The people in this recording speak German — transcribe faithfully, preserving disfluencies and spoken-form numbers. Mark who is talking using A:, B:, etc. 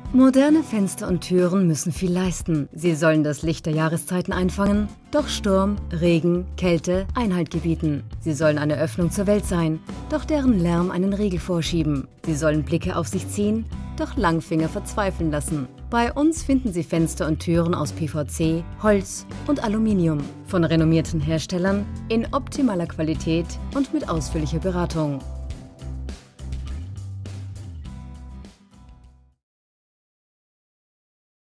A: Moderne Fenster und Türen müssen viel leisten. Sie sollen das Licht der Jahreszeiten einfangen, doch Sturm, Regen, Kälte Einhalt gebieten. Sie sollen eine Öffnung zur Welt sein, doch deren Lärm einen Riegel vorschieben. Sie sollen Blicke auf sich ziehen, doch Langfinger verzweifeln lassen. Bei uns finden Sie Fenster und Türen aus P V C, Holz und Aluminium. Von renommierten Herstellern, in optimaler Qualität und mit ausführlicher Beratung.